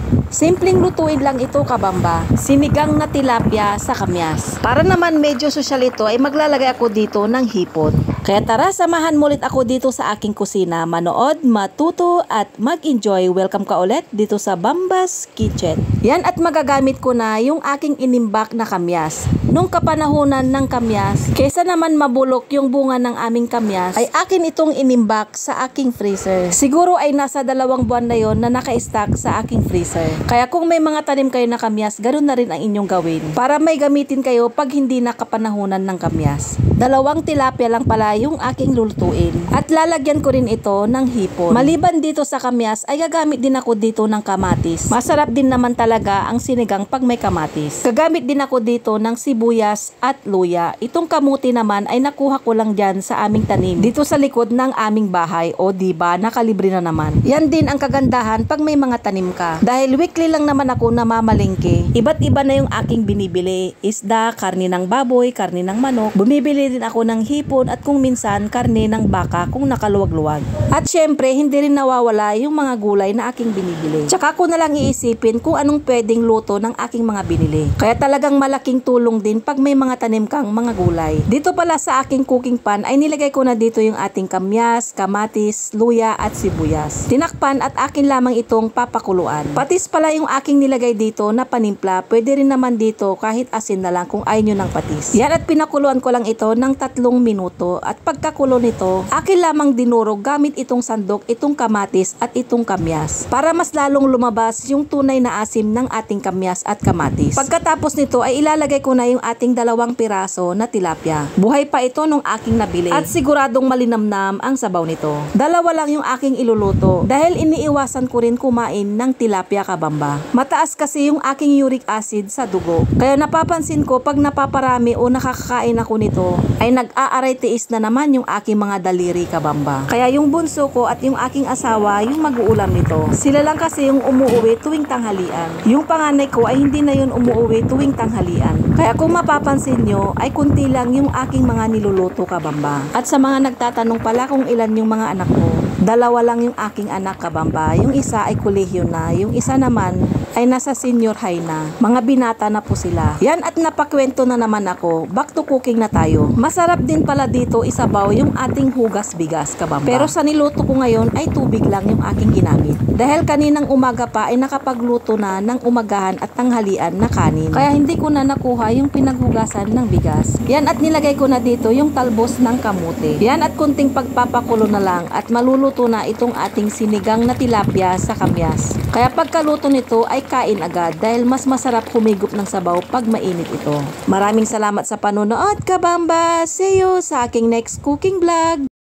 Simpleng lutuin lang ito kabamba, sinigang na tilapia sa kamyas. Para naman medyo sosyal ito ay maglalagay ako dito ng hipon. Kaya tara, samahan mo ulit ako dito sa aking kusina, manood, matuto at mag-enjoy. Welcome ka ulit dito sa Bamba's Kitchen. Yan, at magagamit ko na yung aking inimbak na kamyas. Nung kapanahunan ng kamyas, kesa naman mabulok yung bunga ng aming kamyas, ay akin itong inimbak sa aking freezer. Siguro ay nasa 2 buwan na yon na naka-stack sa aking freezer. Kaya kung may mga tanim kayo na kamyas, ganoon na rin ang inyong gawin. Para may gamitin kayo pag hindi nakapanahunan ng kamyas. 2 tilapia lang pala yung aking lulutuin. At lalagyan ko rin ito ng hipon. Maliban dito sa kamyas, ay gagamit din ako dito ng kamatis. Masarap din naman talaga ang sinigang pag may kamatis. Gagamit din ako dito ng sibuyas at luya. Itong kamuti naman ay nakuha ko lang dyan sa aming tanim. Dito sa likod ng aming bahay. O diba, nakalibre na naman. Yan din ang kagandahan pag may mga tanim ka. Dahil weekly lang naman ako namamalengke. Iba't iba na yung aking binibili. Isda, karne ng baboy, karne ng manok. Bumibili din ako ng hipon at kung minsan karne ng baka kung nakaluwag-luwag. At syempre, hindi rin nawawala yung mga gulay na aking binibili. Tsaka ko na lang iisipin kung anong pwedeng luto ng aking mga binili. Kaya talagang malaking tulong din pag may mga tanim kang mga gulay. Dito pala sa aking cooking pan ay nilagay ko na dito yung ating kamyas, kamatis, luya at sibuyas. Tinakpan at akin lamang itong papakuluan. Patis pala yung aking nilagay dito na panimpla. Pwede rin naman dito kahit asin na lang kung ayaw nyo ng patis. Yan, at pinakuluan ko lang ito ng 3 minuto. At pagkakulo nito, akin lamang dinurog gamit itong sandok, itong kamatis at itong kamyas. Para mas lalong lumabas yung tunay na asim ng ating kamyas at kamatis. Pagkatapos nito ay ilalagay ko na yung ating 2 piraso na tilapia. Buhay pa ito nung aking nabili. At siguradong malinamnam ang sabaw nito. 2 lang yung aking iluluto. Dahil iniiwasan ko rin kumain ng tilapia kabamba. Mataas kasi yung aking uric acid sa dugo. Kaya napapansin ko pag napaparami o nakakakain ako nito, ay nag-aaray tiis na naman yung aking mga daliri kabamba. Kaya yung bunso ko at yung aking asawa yung mag-uulam nito. Sila lang kasi yung umuwi tuwing tanghalian. Yung panganay ko ay hindi na yun umuwi tuwing tanghalian. Kaya kung mapapansin nyo, ay kunti lang yung aking mga niluluto kabamba. At sa mga nagtatanong pala kung ilan yung mga anak ko, 2 lang yung aking anak kabamba. Yung isa ay kolehiyo na, yung isa naman ay nasa senior high na. Mga binata na po sila. Yan, at napakwento na naman ako. Back to cooking na tayo. Masarap din pala dito isabaw yung ating hugas bigas kabamba. Pero sa niluto ko ngayon ay tubig lang yung aking ginamit. Dahil kaninang umaga pa ay nakapagluto na ng umagahan at tanghalian na kanin. Kaya hindi ko na nakuha yung pinaghugasan ng bigas. Yan, at nilagay ko na dito yung talbos ng kamote. Yan, at kunting pagpapakulo na lang at maluluto na itong ating sinigang na tilapia sa kamyas. Kaya pagkaluto nito ay kain agad dahil mas masarap humigop ng sabaw pag mainit ito. Maraming salamat sa panonood kabamba. See you sa aking next cooking vlog.